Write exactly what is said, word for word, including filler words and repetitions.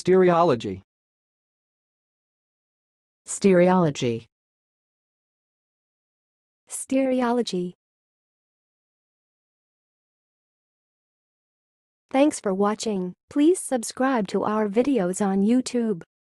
Stereology. Stereology. Stereology. Thanks for watching. Please subscribe to our videos on YouTube.